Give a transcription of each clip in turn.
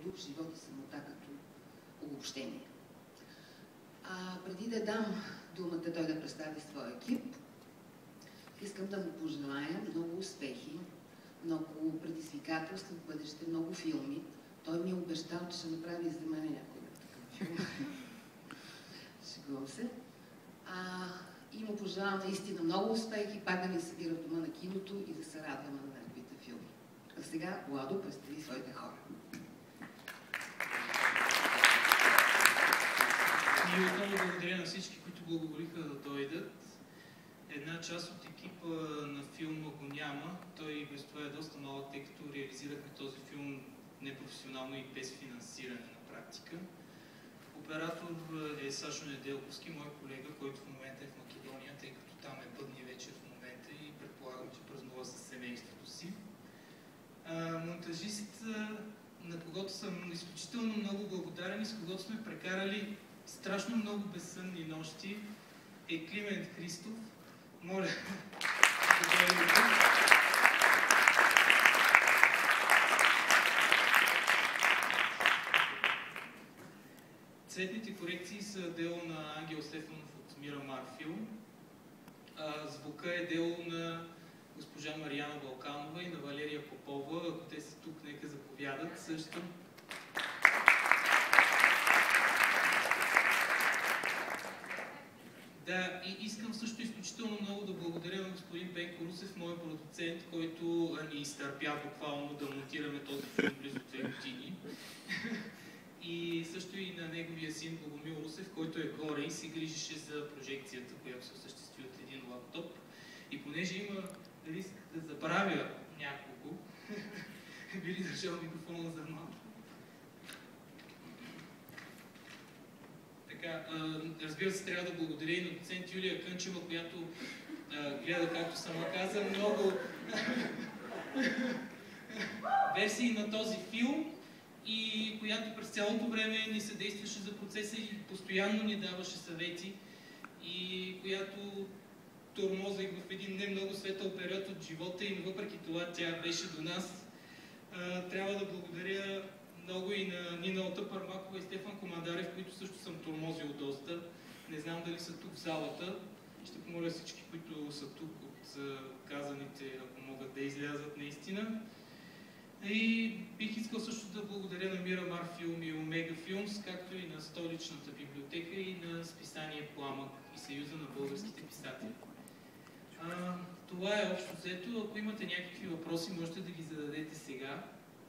дух, живот и самота като обобщение. Преди да дам думата той да представи своя екип, искам да му пожелая много успехи, много предизвикателства в бъдеще, много филми. Той ми е обещал, че ще направи за мен някой такъв филм. Шегувам се. И му пожелавам наистина много успехи, пак да ни събира в дома на киното и да се радваме на неговите филми. А сега Владо представи своите хора. И отново благодаря на всички, които благоволиха да дойдат. Една част от екипа на филма го няма. Той без това е доста малък, тъй като реализирахме този филм непрофесионално и без финансиране на практика. Оператор е Сашо Неделковски, мой колега, който в момента е в Македония, тъй като там е бъдния вечер в момента и предполагам, че празнува със семейството си. Монтажист, на когото съм изключително много благодарен и с когото сме прекарали страшно много безсънни нощи, е Климент Христов. Моля, цветните корекции са дело на Ангел Стефанов от Мирамар Филм. Звука е дело на госпожа Марияна Балканова и на Валерия Попова. Ако те са тук, нека заповядат също. Да, и искам също изключително много да благодаря на господин Пенко Русев, мой продуцент, който ни изтърпя буквално да монтираме този филм близо 2 години. И също и на неговия син Богомил Русев, който е горе и се грижеше за прожекцията, която се осъществи от един лаптоп. И понеже има риск да забравя няколко, би ли държал микрофона за малко? Така, разбира се, трябва да благодаря и на доцент Юлия Кънчева, която гледа, както сама каза, много версии на този филм и която през цялото време ни съдействаше за процеса и постоянно ни даваше съвети и която тормозех в един не много светъл период от живота и въпреки това тя беше до нас. Трябва да благодаря много и на Нина Отъпърмакова и Стефан Командарев, които също съм тормозил доста. Не знам дали са тук в залата. Ще помоля всички, които са тук от казаните, ако могат да излязат наистина. И бих искал също да благодаря на Мирамар Филм и Омега Филмс, както и на Столичната библиотека и на списание Пламък и Съюза на българските писатели. Това е общо взето. Ако имате някакви въпроси, можете да ги зададете сега.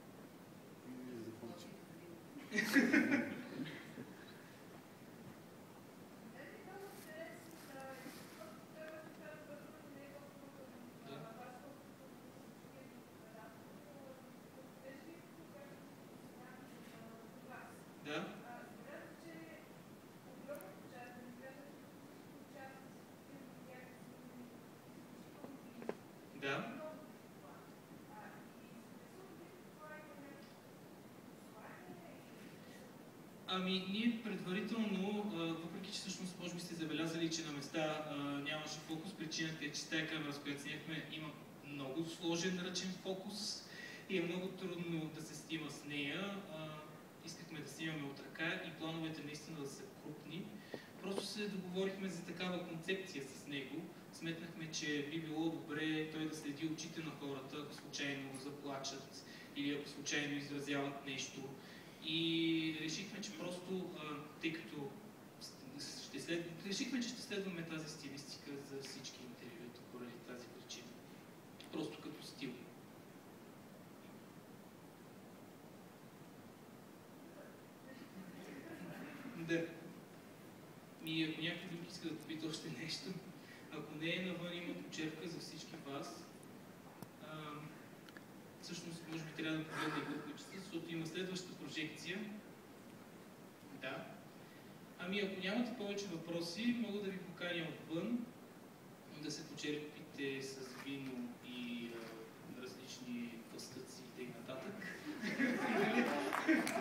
Ние предварително, въпреки че всъщност може би сте забелязали, че на места нямаше фокус, причината е, че с тази камера, с която снимахме, има много сложен ръчен фокус и е много трудно да се снима с нея. Искахме да снимаме от ръка и плановете наистина да са крупни. Просто се договорихме за такава концепция с него. Сметнахме, че би било добре той да следи очите на хората, ако случайно заплачат или ако случайно изразяват нещо. И решихме, че просто, тъй като решихме, че ще следваме тази стилистика за всички интервюта поради тази причина. Просто като стил. Да. И ако някой друг иска да попита още нещо, ако не е навън, има почерпка за всички вас. Всъщност, може би трябва да погледне групичета, защото има следваща прожекция. Да. Ако нямате повече въпроси, мога да ви поканя отвън, да се почерпите с вино и различни пастъци и т.н.